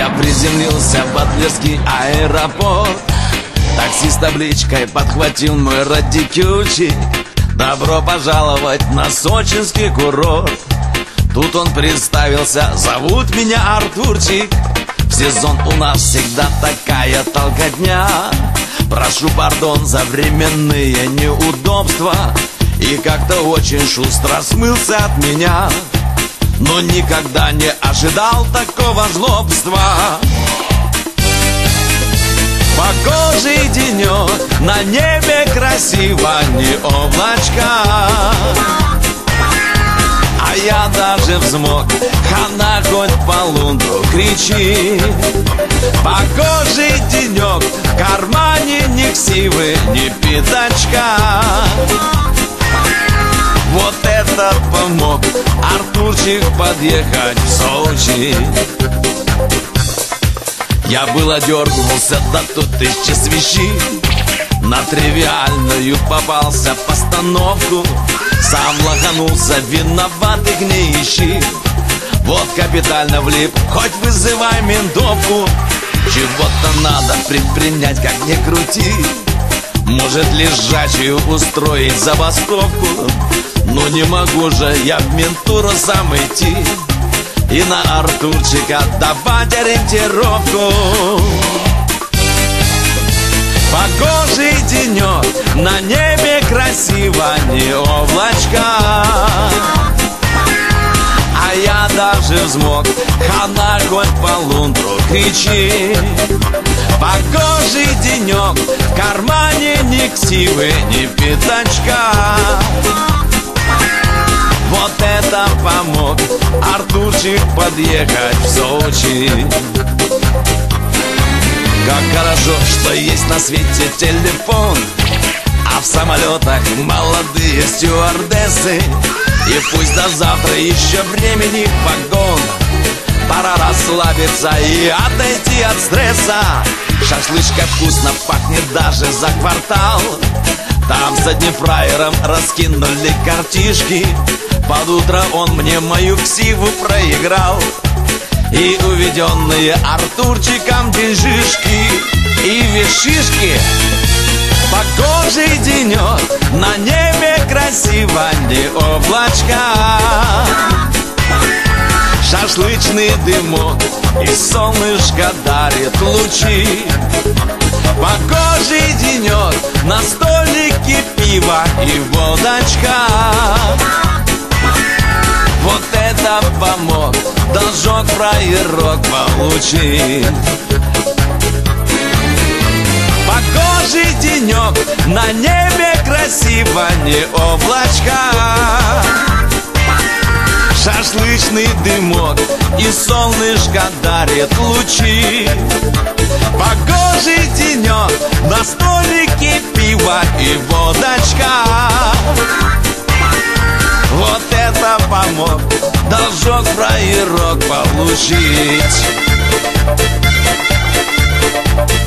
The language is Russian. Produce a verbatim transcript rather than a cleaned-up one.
Я приземлился в Адлерский аэропорт. Такси с табличкой подхватил мой радикючик. Добро пожаловать на сочинский курорт. Тут он представился: зовут меня Артурчик. В сезон у нас всегда такая толкотня. Прошу пардон за временные неудобства. И как-то очень шустро смылся от меня. Но никогда не ожидал такого жлобства. Погожий денек, на небе красиво, не облачка. А я даже взмок, хана хоть по лунду кричи. Погожий денек, в кармане ни ксивы, ни пятачка. Вот это помог Артурчик подъехать в Сочи. Я было дернулся, да тут исчез свищи. На тривиальную попался постановку. Сам лоханулся, виноватых не ищи. Вот капитально влип, хоть вызывай ментовку. Чего-то надо предпринять, как ни крути. Может лежачую устроить забастовку. Но не могу же я в ментуру сам идти и на Артурчика давать ориентировку. Погожий денек, на небе красиво, не облачка. А я даже взмок, хана хоть по лундру кричи. Погожий денек, в кармане ни ксивы, ни пятачка. Вот это помог Артурчик подъехать в Сочи. Как хорошо, что есть на свете телефон, а в самолетах молодые стюардессы. И пусть до завтра еще времени вагон. Пора расслабиться и отойти от стресса. Шашлычка вкусно пахнет даже за квартал. Там с одним фраером раскинули картишки. Под утро он мне мою ксиву проиграл. И уведенные Артурчиком деньжишки и вишишки. Погожий денек, на небе красиво, не облачка. Шашлычный дымок и солнышко дарит лучи. Погожий денек, на столике пиво и водочка. Вот это помог должок фраерок получить. Погожий денек, на небе красиво, не облачка. Шашлычный дымок и солнышко дарит лучи. Погожий денек, на столике пиво и водочка. Вот это помог должок фраерок получить.